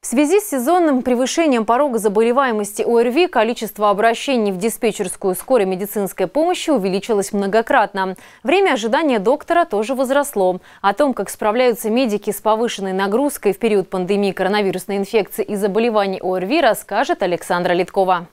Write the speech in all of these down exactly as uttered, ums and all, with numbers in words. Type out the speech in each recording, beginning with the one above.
В связи с сезонным превышением порога заболеваемости ОРВИ количество обращений в диспетчерскую скорой медицинской помощи увеличилось многократно. Время ожидания доктора тоже возросло. О том, как справляются медики с повышенной нагрузкой в период пандемии коронавирусной инфекции и заболеваний ОРВИ, расскажет Александра Литкова.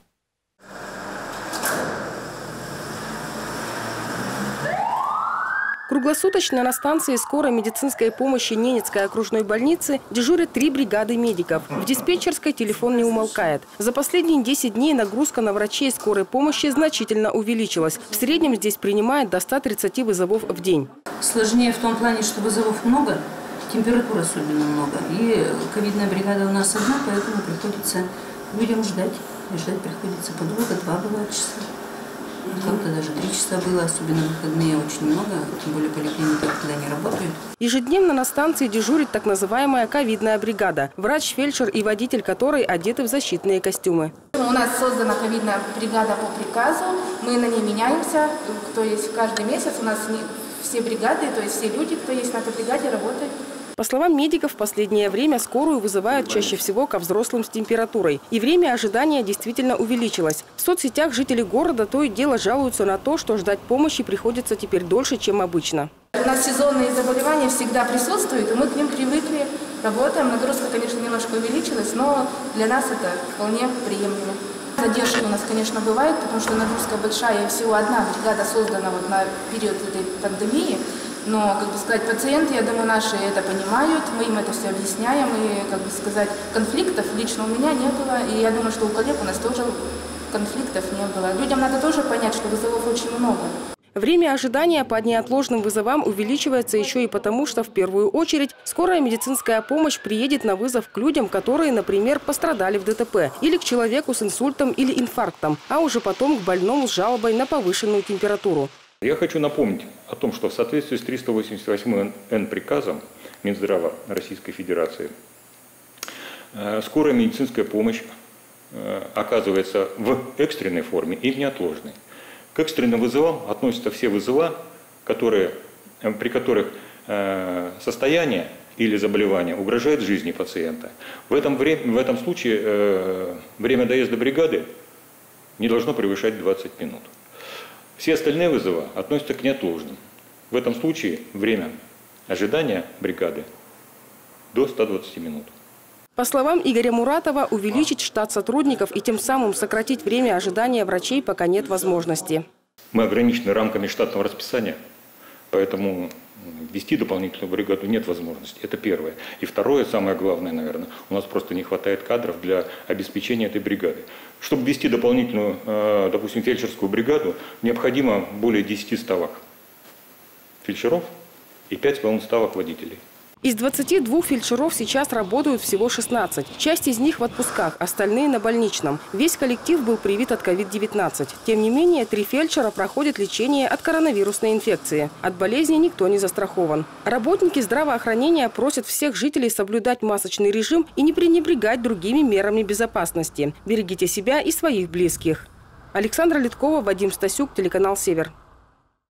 Круглосуточно на станции скорой медицинской помощи Ненецкой окружной больницы дежурят три бригады медиков. В диспетчерской телефон не умолкает. За последние десять дней нагрузка на врачей скорой помощи значительно увеличилась. В среднем здесь принимают до ста тридцати вызовов в день. Сложнее в том плане, что вызовов много, температура особенно много. И ковидная бригада у нас одна, поэтому приходится людям ждать. И ждать приходится по два, бывает часа. Как-то даже три часа было, особенно в выходные очень много, тем более поликлиника когда не работают. Ежедневно на станции дежурит так называемая ковидная бригада. Врач, фельдшер и водитель которой одеты в защитные костюмы. У нас создана ковидная бригада по приказу, мы на ней меняемся, то есть каждый месяц у нас все бригады, то есть все люди, кто есть на этой бригаде, работают. По словам медиков, в последнее время скорую вызывают чаще всего ко взрослым с температурой. И время ожидания действительно увеличилось. В соцсетях жители города то и дело жалуются на то, что ждать помощи приходится теперь дольше, чем обычно. У нас сезонные заболевания всегда присутствуют, и мы к ним привыкли, работаем. Нагрузка, конечно, немножко увеличилась, но для нас это вполне приемлемо. Задержки у нас, конечно, бывают, потому что нагрузка большая, и всего одна бригада создана вот на период этой пандемии. Но, как бы сказать, пациенты, я думаю, наши это понимают, мы им это все объясняем, и, как бы сказать, конфликтов лично у меня не было, и я думаю, что у коллег у нас тоже конфликтов не было. Людям надо тоже понять, что вызовов очень много. Время ожидания по неотложным вызовам увеличивается еще и потому, что в первую очередь скорая медицинская помощь приедет на вызов к людям, которые, например, пострадали в ДТП, или к человеку с инсультом или инфарктом, а уже потом к больному с жалобой на повышенную температуру. Я хочу напомнить о том, что в соответствии с триста восемьдесят восьмым эн приказом Минздрава Российской Федерации скорая медицинская помощь оказывается в экстренной форме и в неотложной. К экстренным вызовам относятся все вызова, которые, при которых состояние или заболевание угрожает жизни пациента. В этом, в этом случае время доезда бригады не должно превышать двадцать минут. Все остальные вызовы относятся к неотложным. В этом случае время ожидания бригады до ста двадцати минут. По словам Игоря Муратова, увеличить штат сотрудников и тем самым сократить время ожидания врачей пока нет возможности. Мы ограничены рамками штатного расписания, поэтому ввести дополнительную бригаду нет возможности. Это первое. И второе, самое главное, наверное, у нас просто не хватает кадров для обеспечения этой бригады. Чтобы ввести дополнительную, допустим, фельдшерскую бригаду, необходимо более десяти ставок фельдшеров и пять с половиной ставок водителей. Из двадцати двух фельдшеров сейчас работают всего шестнадцать. Часть из них в отпусках, остальные на больничном. Весь коллектив был привит от ковид девятнадцать. Тем не менее, три фельдшера проходят лечение от коронавирусной инфекции. От болезни никто не застрахован. Работники здравоохранения просят всех жителей соблюдать масочный режим и не пренебрегать другими мерами безопасности. Берегите себя и своих близких. Александра Литкова, Вадим Стасюк, телеканал «Север».